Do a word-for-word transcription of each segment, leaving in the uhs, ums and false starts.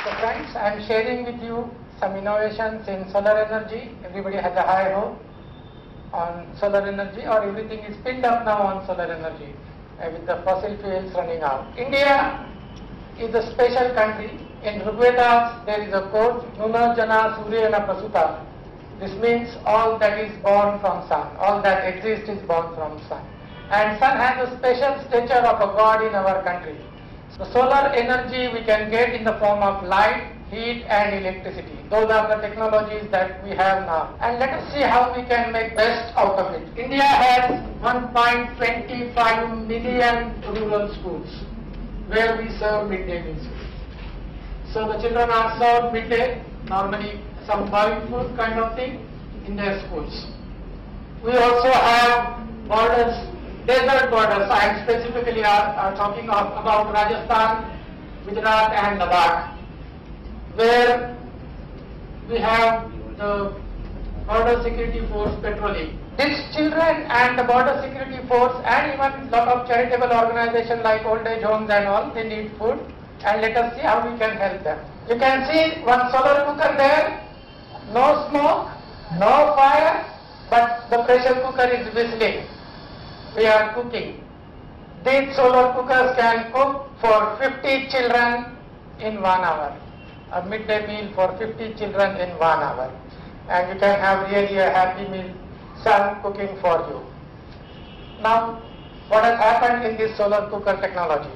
So friends, I am sharing with you some innovations in solar energy. Everybody has a high hope on solar energy, or everything is pinned up now on solar energy uh, with the fossil fuels running out. India is a special country. In Rigvedas there is a quote, Nuna Jana Suryana Prasuta. This means all that is born from sun, all that exists is born from sun. And sun has a special stature of a god in our country. So solar energy we can get in the form of light, heat and electricity. Those are the technologies that we have now. And let us see how we can make best out of it. India has one point two five million rural schools where we serve midday meals. So the children are served midday, normally some boiled food kind of thing in their schools. We also have borders, desert borders. I am specifically are, are talking of, about Rajasthan, Gujarat and Ladakh, where we have the border security force patrolling. These children and the border security force and even lot of charitable organizations like old age homes and all, they need food, and let us see how we can help them. You can see one solar cooker there, no smoke, no fire, but the pressure cooker is whistling. We are cooking. These solar cookers can cook for fifty children in one hour. A midday meal for fifty children in one hour. And you can have really a happy meal, son cooking for you. Now, what has happened in this solar cooker technology?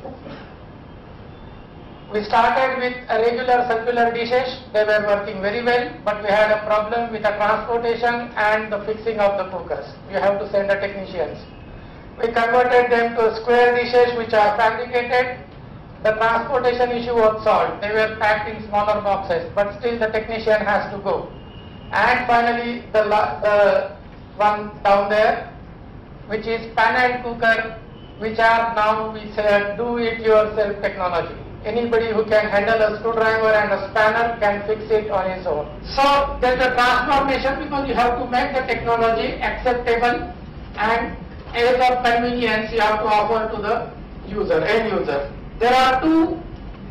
We started with a regular circular dishes. They were working very well, but we had a problem with the transportation and the fixing of the cookers. You have to send the technicians. We converted them to square dishes which are fabricated. The transportation issue was solved. They were packed in smaller boxes, but still the technician has to go. And finally, the, the one down there, which is panel cooker, which are now we say do-it-yourself technology. Anybody who can handle a screwdriver and a spanner can fix it on his own. So there is a transformation because you have to make the technology acceptable and as of convenience you have to offer to the user, end user. There are two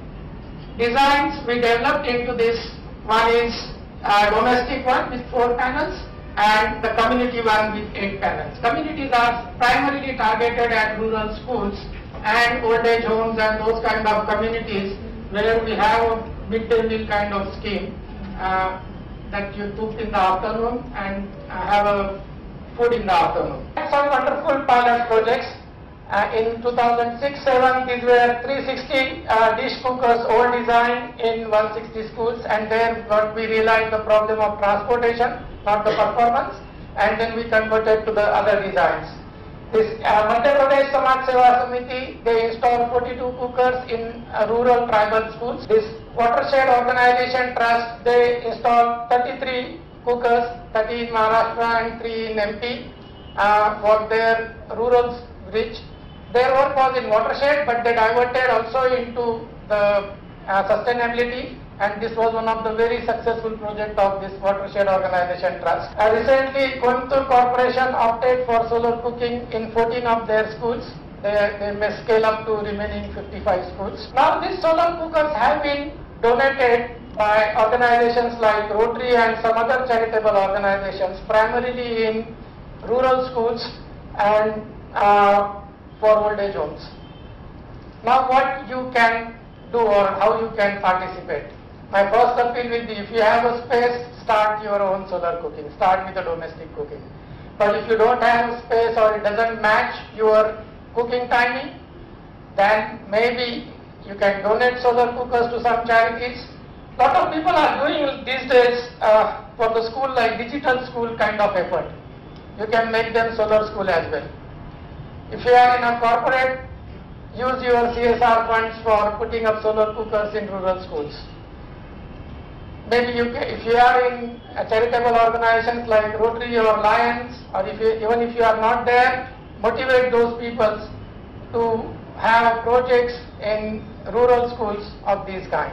designs we developed into this. One is a domestic one with four panels and the community one with eight panels. Communities are primarily targeted at rural schools and old age homes and those kind of communities where we have a midday meal kind of scheme uh, that you cook in the afternoon and uh, have a food in the afternoon. Some wonderful pilot projects. Uh, in two thousand six seven, these were three sixty uh, dish cookers, old design in one hundred sixty schools, and then what we realized the problem of transportation, not the performance, and then we converted to the other designs. This uh, Madhya Pradesh Samaj Seva Samiti, they installed forty-two cookers in uh, rural tribal schools. This Watershed Organization Trust, they installed thirty-three cookers, thirty in Maharashtra and three in M P uh, for their rural reach. Their work was in watershed, but they diverted also into the uh, sustainability, and this was one of the very successful projects of this Watershed Organization Trust. Uh, recently, Coimbatore Corporation opted for solar cooking in fourteen of their schools. They, they may scale up to remaining fifty-five schools. Now, these solar cookers have been donated by organizations like Rotary and some other charitable organizations, primarily in rural schools and uh, for old age homes. Now what you can do or how you can participate. My first appeal will be, if you have a space, start your own solar cooking, start with the domestic cooking. But if you don't have a space or it doesn't match your cooking timing, then maybe you can donate solar cookers to some charities. Lot of people are doing these days uh, for the school like digital school kind of effort. You can make them solar school as well. If you are in a corporate, use your C S R funds for putting up solar cookers in rural schools. Maybe you can, if you are in a charitable organizations like Rotary or Lions, or if you, even if you are not there, motivate those people to have projects in rural schools of this kind.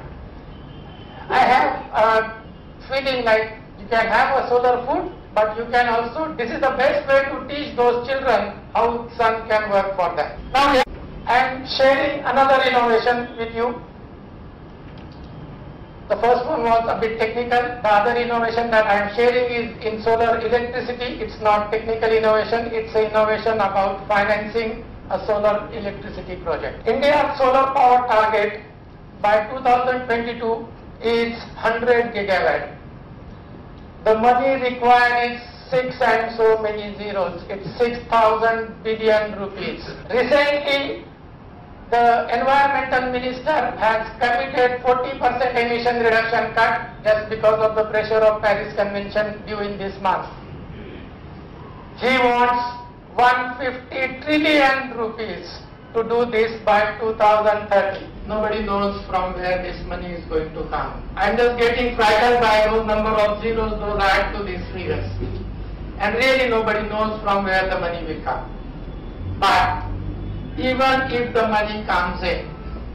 I have a feeling like you can have a solar food, but you can also, this is the best way to teach those children how sun can work for them. Now I am sharing another innovation with you. The first one was a bit technical. The other innovation that I am sharing is in solar electricity. It's not technical innovation, it's an innovation about financing a solar electricity project. India's solar power target by two thousand twenty-two is one hundred gigawatt. The money required is six and so many zeros. It's six thousand billion rupees. Recently, the environmental minister has committed forty percent emission reduction cut just because of the pressure of Paris Convention due in this month. He wants one hundred fifty trillion rupees to do this by two thousand thirty. Nobody knows from where this money is going to come. I'm just getting frightened by those number of zeros those add to these figures. And really nobody knows from where the money will come. But even if the money comes in,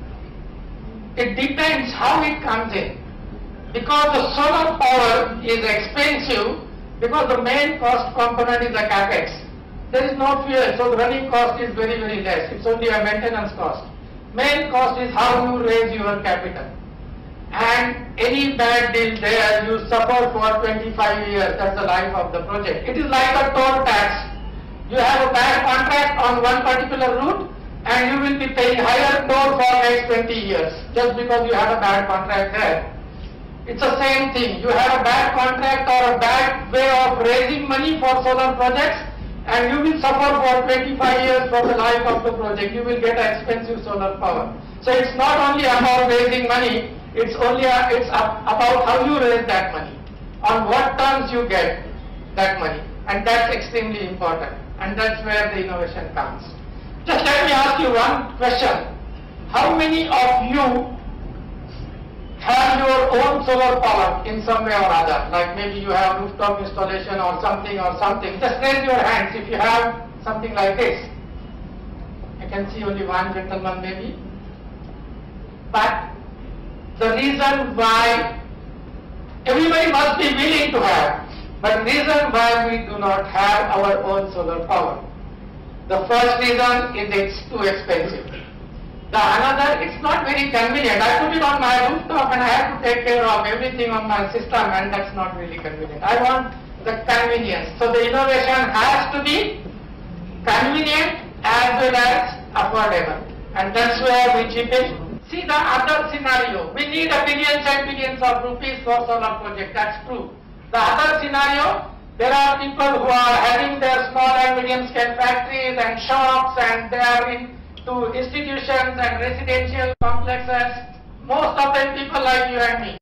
it depends how it comes in. Because the solar power is expensive, because the main cost component is the capex. There is no fuel, so the running cost is very, very less. It's only a maintenance cost. Main cost is how you raise your capital. And any bad deal there, you suffer for twenty-five years. That's the life of the project. It is like a toll tax. You have a bad contract on one particular route, and you will be paying higher toll for next twenty years, just because you have a bad contract there. It's the same thing. You have a bad contract or a bad way of raising money for solar projects, and you will suffer for twenty-five years for the life of the project. You will get expensive solar power. So it's not only about raising money, it's only a, it's a, about how you raise that money, on what terms you get that money, and that's extremely important, and that's where the innovation comes. Just let me ask you one question. How many of you have your own solar power in some way or other? Like maybe you have rooftop installation or something or something. Just raise your hands if you have something like this. I can see only one gentleman maybe. But the reason why everybody must be willing to have, but the reason why we do not have our own solar power. The first reason is it's too expensive. The another, it's not very convenient. I put it on my rooftop and I have to take care of everything on my system, and that's not really convenient. I want the convenience. So the innovation has to be convenient as well as affordable. And that's where we chip in. See the other scenario. We need a billions and billions of rupees for solar project. That's true. The other scenario, there are people who are having their small and medium scale factories and shops, and they are into institutions and residential complexes. Most of them people like you and me.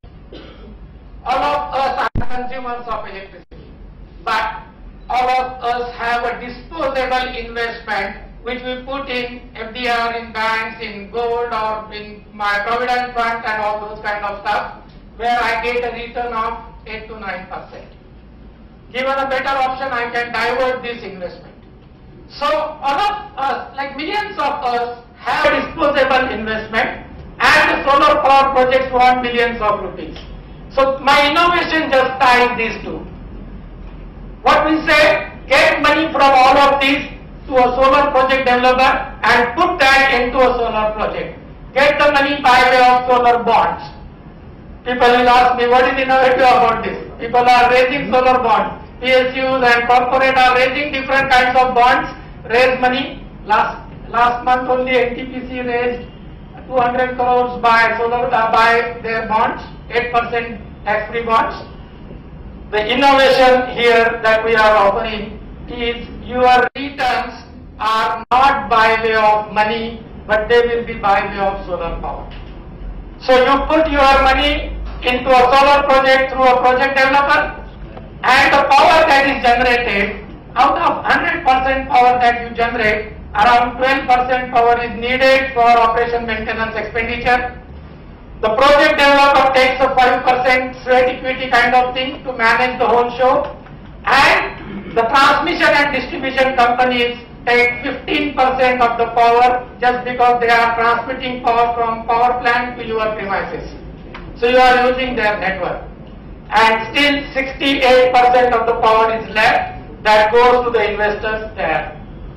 All of us are consumers of electricity. But all of us have a disposable investment which we put in F D R, in banks, in gold, or in my provident fund and all those kind of stuff, where I get a return of eight to nine percent. Given a better option, I can divert this investment. So all of us, like millions of us, have a disposable investment, and the solar power projects want millions of rupees. So my innovation just ties these two. What we say, get money from all of these to a solar project developer and put that into a solar project. Get the money by way of solar bonds. People will ask me, what is innovative about this? People are raising solar bonds. P S Us and corporate are raising different kinds of bonds, raise money. Last last month only N T P C raised two hundred crores by solar uh, by their bonds, eight percent tax-free bonds. The innovation here that we are offering is your returns are not by way of money, but they will be by way of solar power. So you put your money into a solar project through a project developer, and the power that is generated, out of one hundred percent power that you generate, around twelve percent power is needed for operation maintenance expenditure. The project developer takes a five percent sweat equity kind of thing to manage the whole show, and the transmission and distribution companies take fifteen percent of the power just because they are transmitting power from power plant to your premises. So you are using their network, and still sixty-eight percent of the power is left that goes to the investors there.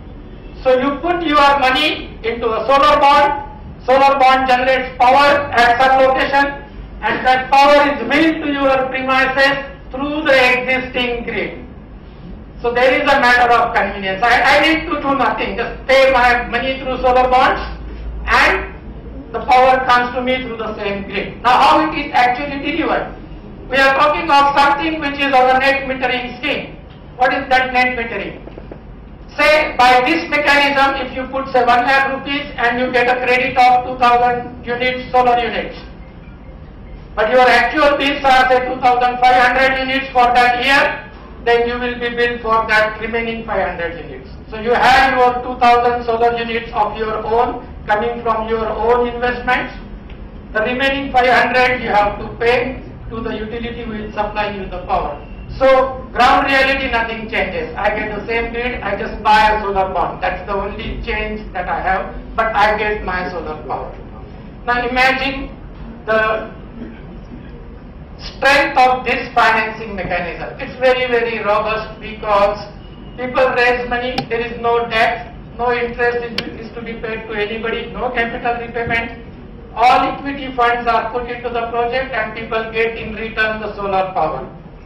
So you put your money into a solar bond. Solar bond generates power at some location, and that power is billed to your premises through the existing grid. So there is a matter of convenience. I, I need to do nothing, just pay my money through solar bonds and the power comes to me through the same grid. Now how it is actually delivered? We are talking of something which is our net metering scheme. What is that net metering? Say by this mechanism, if you put say one lakh rupees and you get a credit of two thousand units, solar units. But your actual bills are say two thousand five hundred units for that year, then you will be billed for that remaining five hundred units. So you have your two thousand solar units of your own coming from your own investments. The remaining five hundred you have to pay to the utility which is supplying you the power. So ground reality nothing changes. I get the same grid, I just buy a solar bond. That's the only change that I have, but I get my solar power. Now imagine the strength of this financing mechanism. It's very, very robust because people raise money, there is no debt, no interest is, is to be paid to anybody, no capital repayment. All equity funds are put into the project and people get in return the solar power.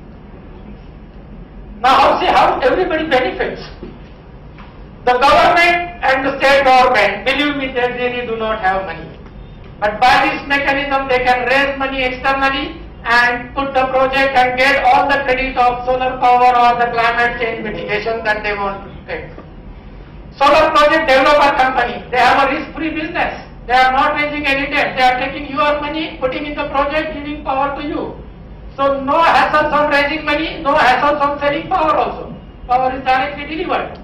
Now see how everybody benefits. The government and the state government, believe me, they really do not have money. But by this mechanism they can raise money externally and put the project and get all the credit of solar power or the climate change mitigation that they want to take. Solar project developer company, they have a risk-free business. They are not raising any debt. They are taking your money, putting in the project, giving power to you. So no hassle from raising money, no hassle from selling power also. Power is directly delivered.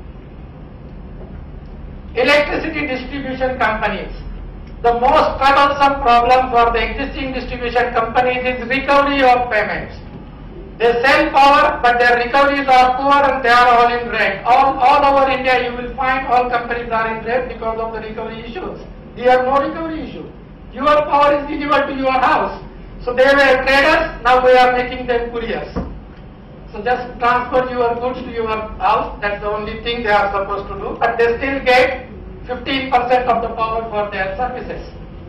Electricity distribution companies. The most troublesome problem for the existing distribution companies is recovery of payments. They sell power, but their recoveries are poor and they are all in red. All, all over India you will find all companies are in red because of the recovery issues. Here no recovery issue. Your power is delivered to your house. So they were traders, now we are making them couriers. So just transfer your goods to your house, that's the only thing they are supposed to do. But they still get fifteen percent of the power for their services.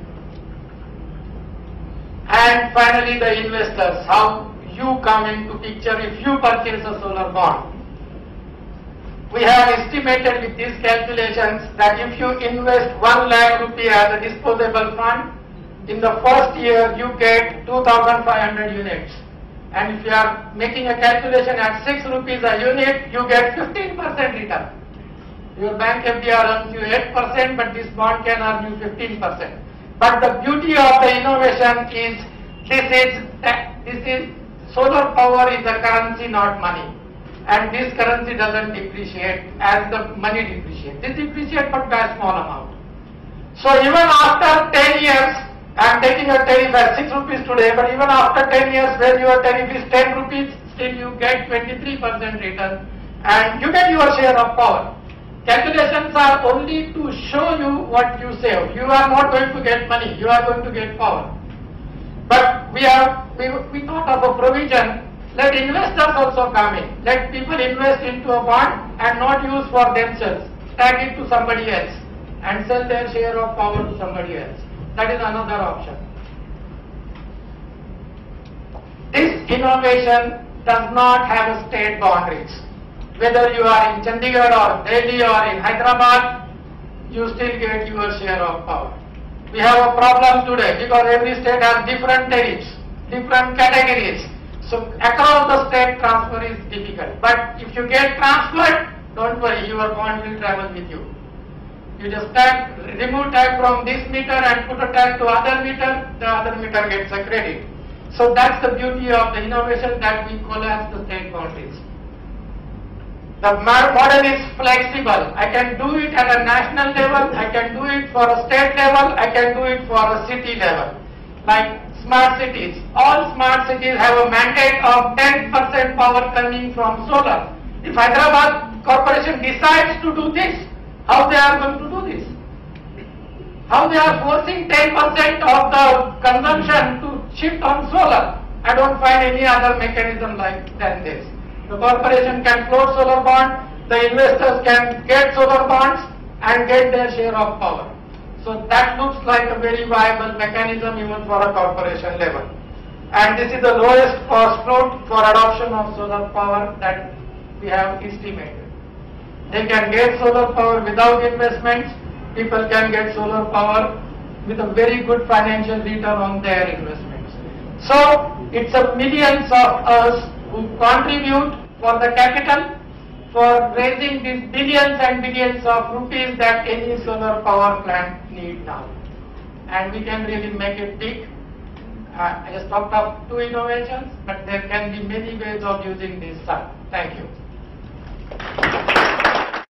And finally the investors, how you come into picture if you purchase a solar bond. We have estimated with these calculations that if you invest one lakh rupee as a disposable fund, in the first year you get two thousand five hundred units. And if you are making a calculation at six rupees a unit, you get fifteen percent return. Your bank F D R earns you eight percent, but this bond can earn you fifteen percent. But the beauty of the innovation is this is this is solar power is a currency, not money. And this currency doesn't depreciate as the money depreciates. This depreciates but by a small amount. So even after ten years, I am taking a tariff at six rupees today, but even after ten years when your tariff is ten rupees, still you get twenty-three percent return and you get your share of power. Calculations are only to show you what you save. You are not going to get money, you are going to get power. But we are we, we thought of a provision, let investors also come in. Let people invest into a bond and not use for themselves. Tag it to somebody else and sell their share of power to somebody else. That is another option. This innovation does not have state boundaries. Whether you are in Chandigarh or Delhi or in Hyderabad, you still get your share of power. We have a problem today because every state has different tariffs, different categories. So across the state transfer is difficult. But if you get transferred, don't worry, your bond will travel with you. You just tag, remove tag from this meter and put a tag to other meter, the other meter gets a credit. So that's the beauty of the innovation, that we collapse the state boundaries. The model is flexible. I can do it at a national level, I can do it for a state level, I can do it for a city level. Like smart cities. All smart cities have a mandate of ten percent power coming from solar. If Hyderabad Corporation decides to do this, how they are going to do this? How they are forcing ten percent of the consumption to shift on solar? I don't find any other mechanism like than this. The corporation can float solar bond, the investors can get solar bonds and get their share of power. So that looks like a very viable mechanism even for a corporation level. And this is the lowest cost route for adoption of solar power that we have estimated. They can get solar power without investments. People can get solar power with a very good financial return on their investments. So it's a millions of us who contribute for the capital for raising these billions and billions of rupees that any solar power plant need now. And we can really make it big. Uh, I just talked of two innovations, but there can be many ways of using this sun. Thank you.